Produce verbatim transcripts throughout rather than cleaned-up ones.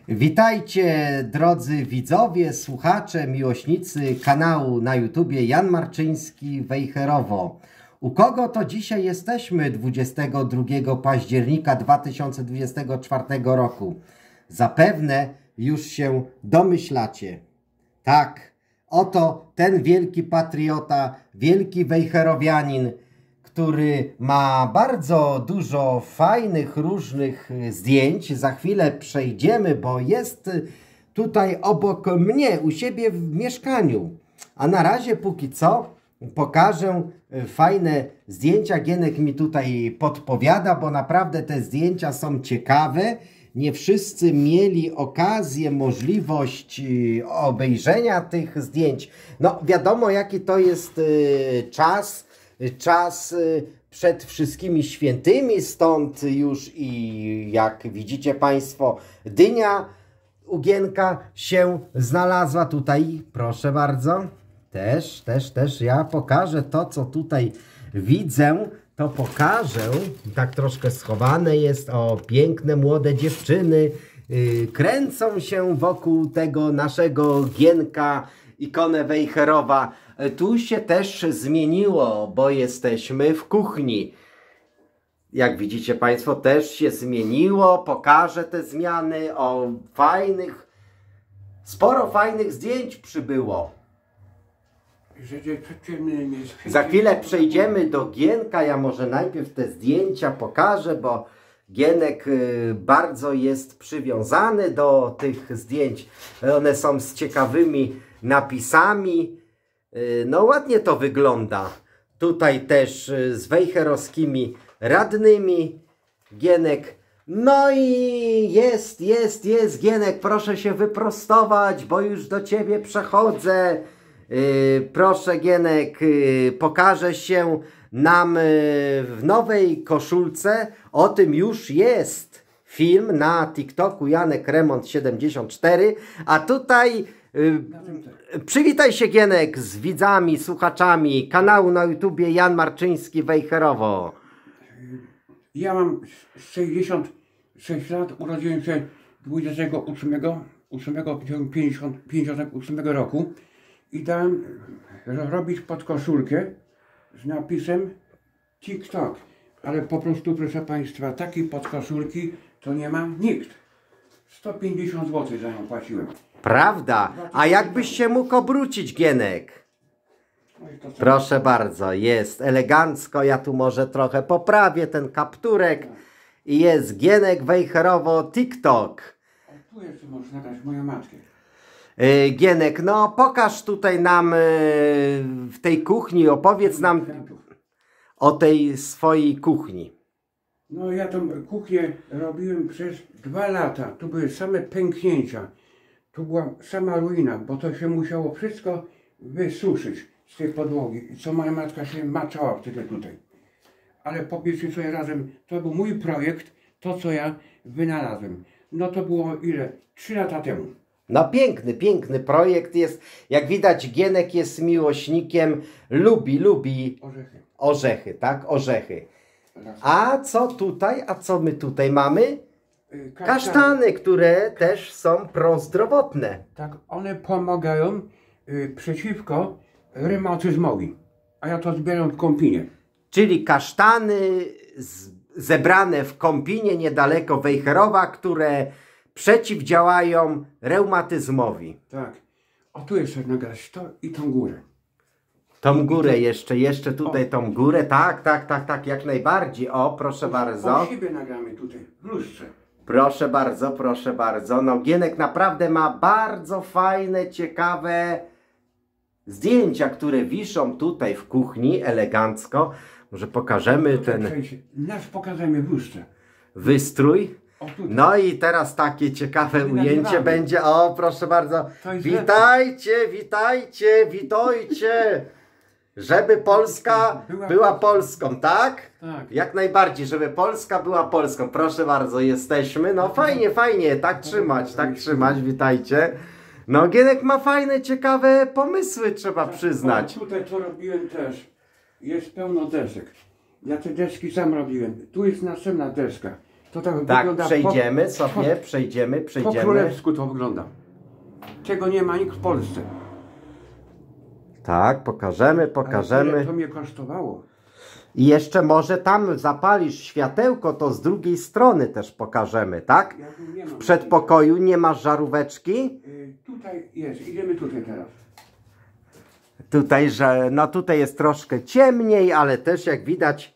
Witajcie drodzy widzowie, słuchacze, miłośnicy kanału na YouTubie Jan Marczyński Wejherowo. U kogo to dzisiaj jesteśmy dwudziestego drugiego października dwa tysiące dwudziestego czwartego roku? Zapewne już się domyślacie. Tak, oto ten wielki patriota, wielki wejherowianin, który ma bardzo dużo fajnych, różnych zdjęć. Za chwilę przejdziemy, bo jest tutaj obok mnie, u siebie w mieszkaniu. A na razie póki co pokażę fajne zdjęcia. Gienek mi tutaj podpowiada, bo naprawdę te zdjęcia są ciekawe. Nie wszyscy mieli okazję, możliwość obejrzenia tych zdjęć. No wiadomo, jaki to jest czas. Czas przed wszystkimi świętymi, stąd już i jak widzicie Państwo, dynia u Gienka się znalazła tutaj. Proszę bardzo. Też, też, też ja pokażę to, co tutaj widzę. To pokażę. Tak troszkę schowane jest. O, piękne młode dziewczyny yy, kręcą się wokół tego naszego Gienka, ikonę Wejherowa. Tu się też zmieniło, bo jesteśmy w kuchni. Jak widzicie Państwo, też się zmieniło. Pokażę te zmiany. O, fajnych, sporo fajnych zdjęć przybyło. Za chwilę przejdziemy do Gienka. Ja może najpierw te zdjęcia pokażę, bo Gienek bardzo jest przywiązany do tych zdjęć. One są z ciekawymi napisami. No ładnie to wygląda. Tutaj też z wejherowskimi radnymi Gienek. No i jest, jest, jest Gienek. Proszę się wyprostować, bo już do Ciebie przechodzę. Yy, proszę Gienek, yy, pokaże się nam yy, w nowej koszulce. O tym już jest film na TikToku Janek Remont siedemdziesiąt cztery. A tutaj yy, przywitaj się Gienek z widzami, słuchaczami kanału na YouTubie Jan Marczyński Wejherowo. Ja mam sześćdziesiąt sześć lat, urodziłem się dwudziestego ósmego pięćdziesiątego ósmego roku i dałem robić podkoszulkę z napisem TikTok. Ale po prostu, proszę Państwa, takiej podkoszulki to nie ma nikt. sto pięćdziesiąt złotych za nią płaciłem. Prawda? A jakbyś się mógł obrócić, Gienek? Proszę bardzo, jest elegancko. Ja tu może trochę poprawię ten kapturek. I jest Gienek Wejherowo TikTok. A tu jeszcze możesz nagrać moją matkę. Yy, Gienek, no pokaż tutaj nam yy, w tej kuchni, opowiedz nam o tej swojej kuchni. No ja tą kuchnię robiłem przez dwa lata. Tu były same pęknięcia. Tu była sama ruina, bo to się musiało wszystko wysuszyć z tej podłogi. Co moja matka się maczała wtedy tutaj. Ale powiedzmy sobie razem, to był mój projekt, to co ja wynalazłem. No to było ile? Trzy lata temu. No piękny, piękny projekt jest. Jak widać Gienek jest miłośnikiem, lubi, lubi orzechy. Orzechy, tak? Orzechy. A co tutaj? A co my tutaj mamy? Kasztany, Kasztany które też są prozdrowotne. Tak, one pomagają y, przeciwko reumatyzmowi. A ja to zbieram w Kąpinie. Czyli kasztany z, zebrane w Kąpinie niedaleko Wejherowa, które przeciwdziałają reumatyzmowi. Tak. O tu jeszcze nagrać to i tą górę. Tą górę jeszcze, jeszcze tutaj o. tą górę. Tak, tak, tak, tak, jak najbardziej. O, proszę o, bardzo. O siebie nagramy tutaj, w lustrze. Proszę bardzo, proszę bardzo. No Gienek naprawdę ma bardzo fajne, ciekawe zdjęcia, które wiszą tutaj w kuchni elegancko. Może pokażemy ten... Nasz pokażemy w lustrze. Wystrój. O, no i teraz takie ciekawe ujęcie będzie. O, proszę bardzo. Witajcie, witajcie, witajcie. Żeby Polska była, była Polską, tak? Tak. Jak najbardziej, żeby Polska była Polską. Proszę bardzo, jesteśmy. No fajnie, fajnie, tak trzymać, tak trzymać, witajcie. No Gienek ma fajne, ciekawe pomysły, trzeba przyznać. O, tutaj to robiłem też. Jest pełno desek. Ja te deski sam robiłem. Tu jest następna deska. To tak, Tak, wygląda przejdziemy po, sobie, po, przejdziemy, po przejdziemy. królewsku to wygląda. Czego nie ma nikt w Polsce. Tak, pokażemy, Ale pokażemy. tyle to mnie kosztowało. I jeszcze może tam zapalisz światełko, to z drugiej strony też pokażemy, tak? Ja tu nie mam. W przedpokoju nie masz żaróweczki? Y, tutaj jest, idziemy tutaj teraz. Tutaj, że no tutaj jest troszkę ciemniej, ale też jak widać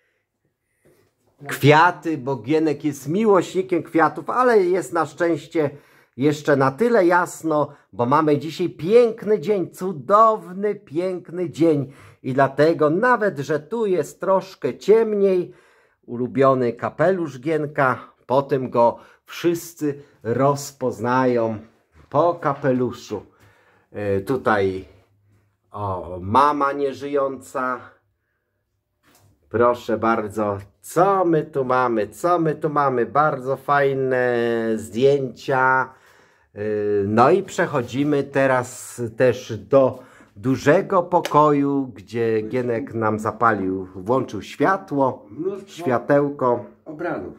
kwiaty, bo Gienek jest miłośnikiem kwiatów, ale jest na szczęście jeszcze na tyle jasno, bo mamy dzisiaj piękny dzień, cudowny, piękny dzień i dlatego nawet, że tu jest troszkę ciemniej, ulubiony kapelusz Gienka, potem go wszyscy rozpoznają po kapeluszu. Yy, tutaj o, mama nieżyjąca. Proszę bardzo, co my tu mamy? Co my tu mamy? Bardzo fajne zdjęcia. No i przechodzimy teraz też do dużego pokoju, gdzie Gienek nam zapalił, włączył światło, światełko. Obrazów.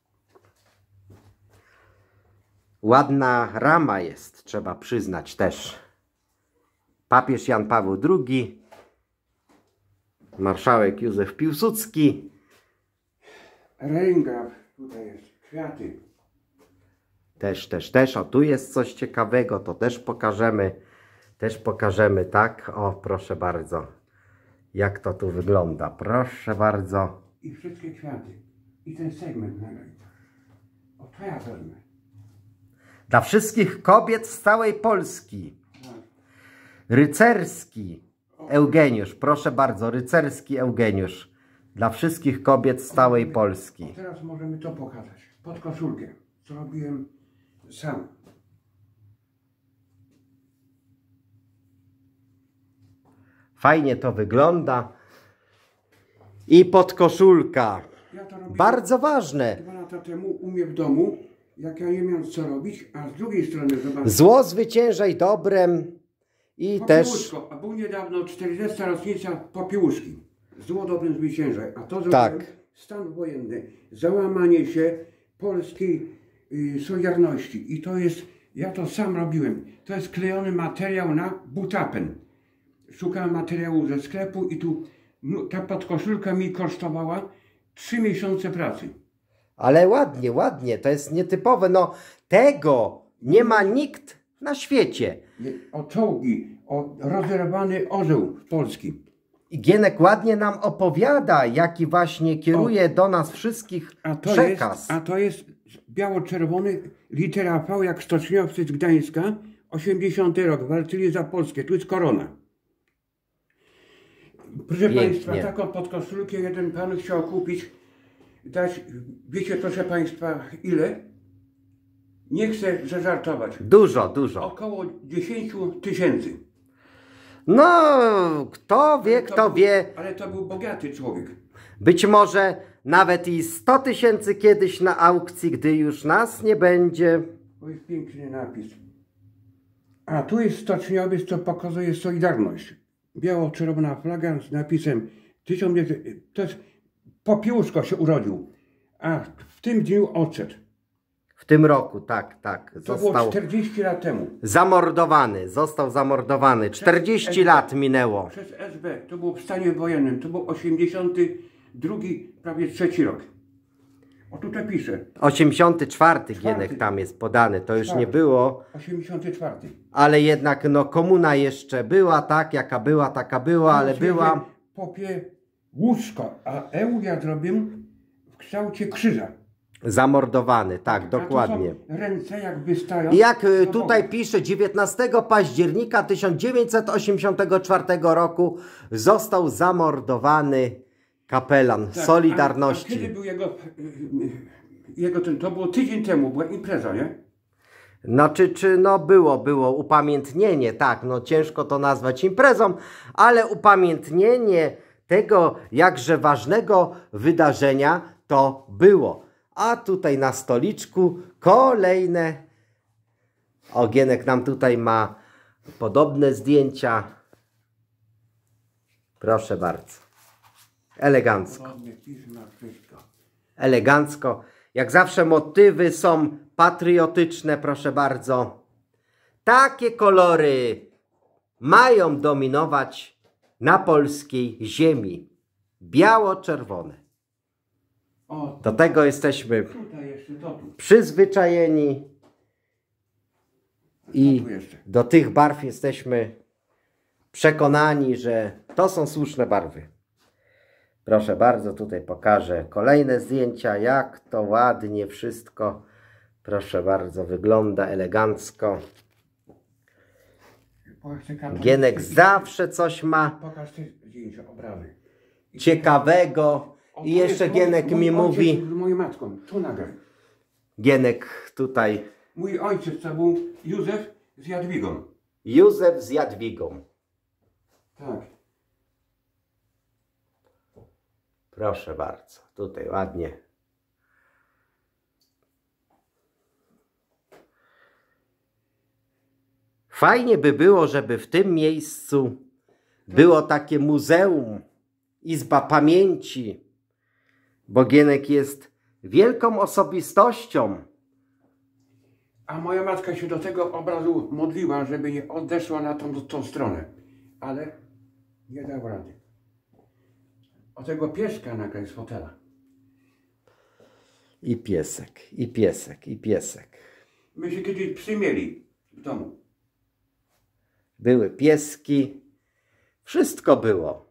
Ładna rama jest, trzeba przyznać też. Papież Jan Paweł drugi, marszałek Józef Piłsudski. Ręgaw, tutaj jest, kwiaty. Też, też, też, o tu jest coś ciekawego, to też pokażemy, też pokażemy, tak? O, proszę bardzo, jak to tu wygląda, proszę bardzo. I wszystkie kwiaty. I ten segment nagraj. O, to ja wezmę. Dla wszystkich kobiet z całej Polski. Rycerski Eugeniusz, proszę bardzo, rycerski Eugeniusz. Dla wszystkich kobiet z całej Polski. O, teraz możemy to pokazać. Pod koszulkę. Co robiłem sam. Fajnie to wygląda. I podkoszulka. Ja to robiłem Bardzo ważne. dwa lata temu u mnie w domu, jak ja nie miałem co robić, a z drugiej strony zobaczcie. Zło zwyciężaj dobrem. I też... A był niedawno czterdziesta rocznica Popiełuszki. Zło dobrem zwyciężaj. A to Tak. zrobiłem stan wojenny. Załamanie się polskiej y, Solidarności. I to jest, ja to sam robiłem. To jest klejony materiał na butapen. Szukałem materiału ze sklepu i tu no, ta podkoszulka mi kosztowała trzy miesiące pracy. Ale ładnie, ładnie, to jest nietypowe. No tego nie ma nikt na świecie. O czołgi, o rozerwany orzeł polski. I Gienek ładnie nam opowiada, jaki właśnie kieruje o, do nas wszystkich a to przekaz. Jest, a to jest biało-czerwony, litera V jak stoczniowcy z Gdańska, osiemdziesiąty rok, walczyli za Polskę, tu jest korona. Proszę Pięknie. Państwa, taką podkoszulkę jeden pan chciał kupić, dać, wiecie proszę Państwa ile? Nie chcę zażartować. Dużo, dużo. Około dziesięć tysięcy. No, kto wie, kto był, wie. Ale to był bogaty człowiek. Być może nawet i sto tysięcy kiedyś na aukcji, gdy już nas nie będzie. To jest piękny napis. A tu jest stoczniowiec, co pokazuje Solidarność. Biało-czerwona flaga z napisem tysiąc. To jest Popiełuszko się urodził. A w tym dniu odszedł. W tym roku, tak, tak. To Został było czterdzieści lat temu. zamordowany, został zamordowany. czterdzieści lat minęło. Przez S B. To było w stanie wojennym. To był osiemdziesiąty drugi, prawie trzeci rok. O tutaj pisze. osiemdziesiąty czwarty Czwarty. Gienek tam jest podany, to już Czwarty. nie było. osiemdziesiąty czwarty. Ale jednak no komuna jeszcze była, tak, jaka była, taka była, ale była. Popie łóżko, a Eł ja zrobiłem w kształcie krzyża. Zamordowany, tak, A dokładnie. to są ręce jakby stają. I jak y, do tutaj boku. pisze, dziewiętnastego października tysiąc dziewięćset osiemdziesiątego czwartego roku został zamordowany kapelan Tak, Solidarności. A, a kiedy był jego, jego ten, to było tydzień temu, była impreza, nie? No czy, czy no było, było upamiętnienie, tak, no ciężko to nazwać imprezą, ale upamiętnienie tego jakże ważnego wydarzenia to było. A tutaj na stoliczku kolejne, o Gienek nam tutaj ma podobne zdjęcia. Proszę bardzo. Elegancko. Ładnie pisma, wszystko. Elegancko. Jak zawsze motywy są patriotyczne, proszę bardzo. Takie kolory mają dominować na polskiej ziemi. Biało-czerwone. O, Do tego jesteśmy tutaj jeszcze, to tu. przyzwyczajeni i tu jeszcze. do tych barw jesteśmy przekonani, że to są słuszne barwy. Proszę bardzo, tutaj pokażę kolejne zdjęcia, jak to ładnie wszystko, proszę bardzo, wygląda elegancko. Gienek zawsze coś ma Pokaż te zdjęcia, obrazy. ciekawego i jeszcze Gienek mi mówi... Z moją matką, tu nagraj. Gienek tutaj... Mój ojciec to był Józef z Jadwigą. Józef z Jadwigą. Tak. Proszę bardzo, tutaj ładnie. Fajnie by było, żeby w tym miejscu było takie muzeum, izba pamięci, bo Gienek jest wielką osobistością. A moja matka się do tego obrazu modliła, żeby nie odeszła na tą, tą stronę. Ale nie dał rady. O tego pieska nagraj z fotela. I piesek, i piesek, i piesek. My się kiedyś psy mieli w domu. Były pieski, wszystko było.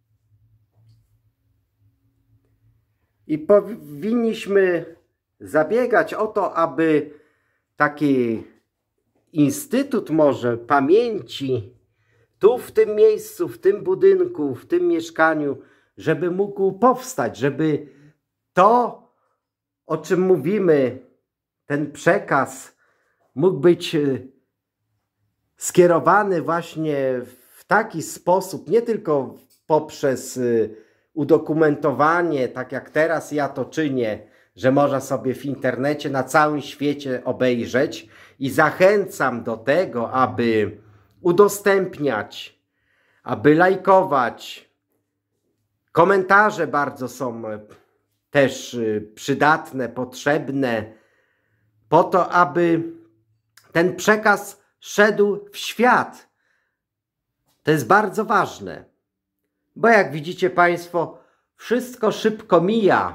I powinniśmy zabiegać o to, aby taki instytut może pamięci tu w tym miejscu, w tym budynku, w tym mieszkaniu, żeby mógł powstać, żeby to, o czym mówimy, ten przekaz mógł być skierowany właśnie w taki sposób, nie tylko poprzez udokumentowanie, tak jak teraz ja to czynię, że można sobie w internecie na całym świecie obejrzeć, i zachęcam do tego, aby udostępniać, aby lajkować. Komentarze bardzo są też przydatne, potrzebne, po to, aby ten przekaz szedł w świat. To jest bardzo ważne, bo jak widzicie Państwo, wszystko szybko mija,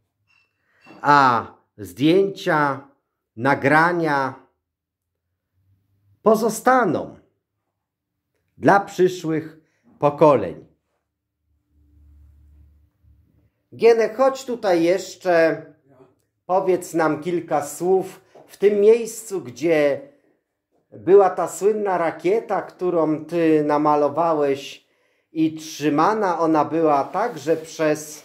a zdjęcia, nagrania pozostaną dla przyszłych pokoleń. Gienek, chodź tutaj jeszcze, powiedz nam kilka słów w tym miejscu, gdzie była ta słynna rakieta, którą ty namalowałeś, i trzymana ona była także przez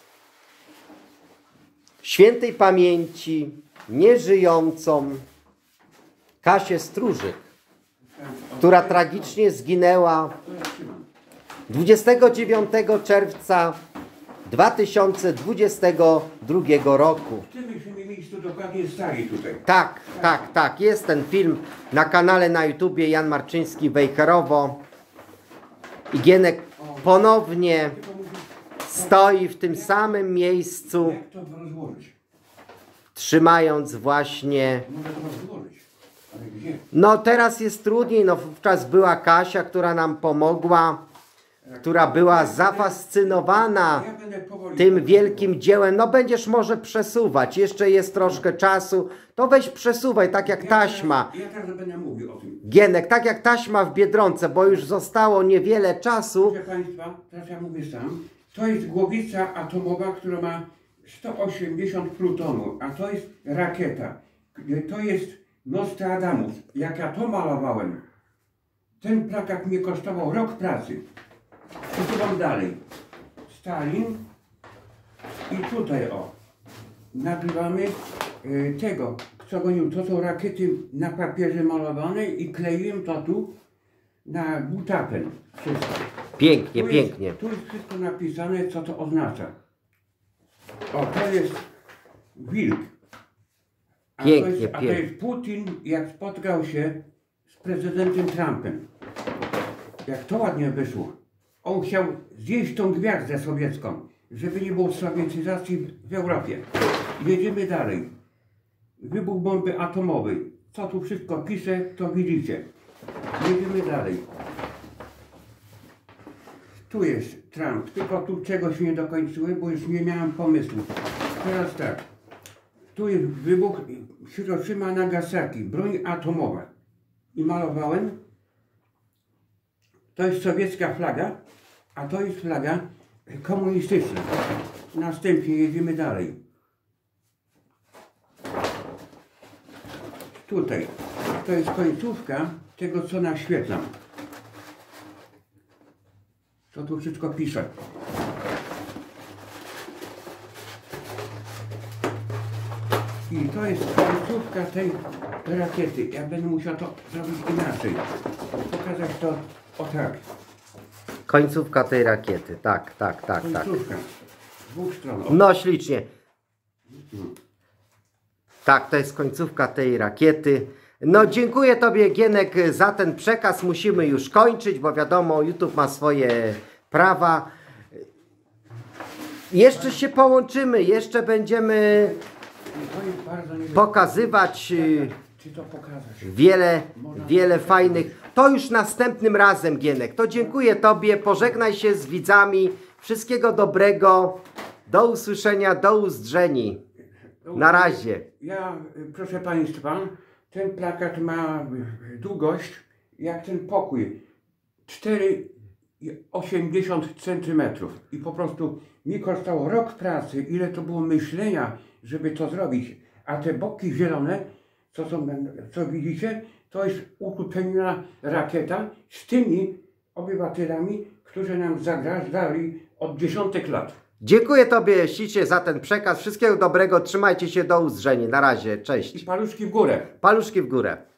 świętej pamięci nieżyjącą Kasię Stróżyk, która tragicznie zginęła dwudziestego dziewiątego czerwca dwa tysiące dwudziestego drugiego roku. W tym miejscu dokładnie stali tutaj. Tak, tak, tak. Jest ten film na kanale na YouTubie Jan Marczyński Wejherowo. I Gienek ponownie stoi w tym samym miejscu, Jak to rozłożyć? trzymając właśnie... Może to rozłożyć, ale gdzie? No teraz jest trudniej, no wówczas była Kasia, która nam pomogła, która była zafascynowana Ja będę powoli tym wielkim dziełem. No będziesz może przesuwać, jeszcze jest troszkę czasu, to weź przesuwaj, tak jak Ja taśma. teraz- Ja teraz będę mówił o tym. Gienek, tak jak taśma w Biedronce, bo już zostało niewiele czasu. Proszę Państwa, teraz ja mówię sam. To jest głowica atomowa, która ma sto osiemdziesiąt plutonu, a to jest rakieta. To jest Nostradamus. Jak ja to malowałem, ten plakat mnie kosztował rok pracy. Przesuwam dalej. Stalin. I tutaj o. Nagrywamy y, tego, co gonił. To są rakiety na papierze malowane i kleiłem to tu na butapen. Wszystko. Pięknie, Tu pięknie. Jest, tu jest wszystko napisane, co to oznacza. O, to jest wilk. A Pięknie, to jest, a to pięknie. jest Putin, jak spotkał się z prezydentem Trumpem. Jak to ładnie wyszło. On chciał zjeść tą gwiazdę sowiecką, żeby nie było sowietyzacji w Europie. Jedziemy dalej. wybuch bomby atomowej. Co tu wszystko piszę, to widzicie. Jedziemy dalej. Tu jest Trump, tylko tu czegoś nie dokończyłem, bo już nie miałem pomysłu. Teraz tak. Tu jest wybuch Hiroshima, Nagasaki, broń atomowa. I malowałem. To jest sowiecka flaga, a to jest flaga komunistyczna. Następnie jedziemy dalej. Tutaj. To jest końcówka tego, co naświetlam. Co tu wszystko piszę. I to jest końcówka tej rakiety. Ja będę musiał to zrobić inaczej. Pokazać to o tak. Końcówka tej rakiety, tak, tak, tak, tak. Końcówka. Z dwóch stron. O. No ślicznie. Tak, to jest końcówka tej rakiety. No dziękuję Tobie, Gienek, za ten przekaz. Musimy już kończyć, bo wiadomo, YouTube ma swoje prawa. Jeszcze się połączymy, jeszcze będziemy pokazywać Czy to pokazać? wiele, wiele fajnych. To już następnym razem, Gienek. To dziękuję Tobie, pożegnaj się z widzami. Wszystkiego dobrego. Do usłyszenia, do uzdrzeni. Na razie. Ja, proszę Państwa, ten plakat ma długość jak ten pokój cztery i osiemdziesiąt centymetrów i po prostu mi kosztowało rok pracy, ile to było myślenia, żeby to zrobić, a te boki zielone, co, są, co widzicie, to jest uzupełniona rakieta z tymi obywatelami, którzy nam zagrażali od dziesiątek lat. Dziękuję Tobie ślicznie za ten przekaz. Wszystkiego dobrego. Trzymajcie się, do uzdrzeni. Na razie. Cześć. I paluszki w górę. Paluszki w górę.